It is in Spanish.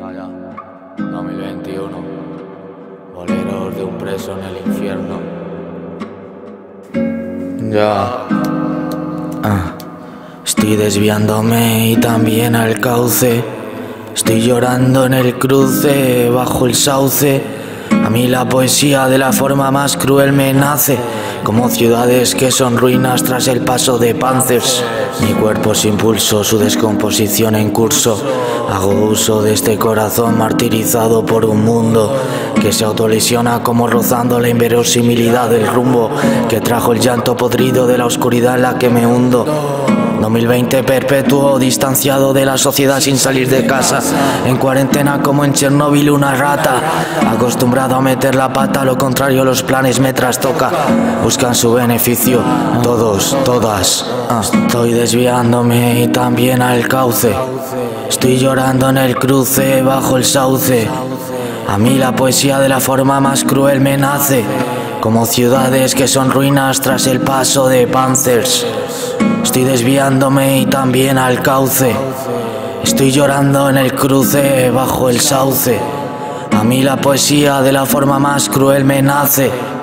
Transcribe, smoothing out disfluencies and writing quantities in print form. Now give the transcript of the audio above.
Vaya, 2021, boleros de un preso en el infierno. Ya. Estoy desviándome y también al cauce. Estoy llorando en el cruce, bajo el sauce. A mí la poesía de la forma más cruel me nace, como ciudades que son ruinas tras el paso de Panzers. Mi cuerpo sin pulso, su descomposición en curso. Hago uso de este corazón martirizado por un mundo que se autolesiona como rozando la inverosimilidad del rumbo que trajo el llanto podrido de la oscuridad en la que me hundo. 2020 perpetuo, distanciado de la sociedad sin salir de casa, en cuarentena como en Chernóbil una rata, acostumbrado a meter la pata, lo contrario los planes me trastoca, buscan su beneficio, todos, todas. Estoy desviándome y también al cauce, estoy llorando en el cruce, bajo el sauce. A mí la poesía de la forma más cruel me nace, como ciudades que son ruinas tras el paso de Panzers. Estoy desviándome y también al cauce, estoy llorando en el cruce, bajo el sauce. A mí la poesía de la forma más cruel me nace,